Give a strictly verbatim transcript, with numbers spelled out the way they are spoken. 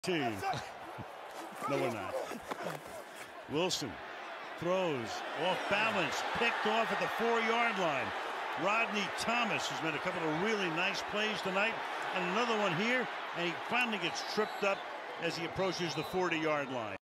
Team. No, we're not. Wilson throws off balance, picked off at the four-yard line. Rodney Thomas has made a couple of really nice plays tonight, and another one here, and he finally gets tripped up as he approaches the forty-yard line.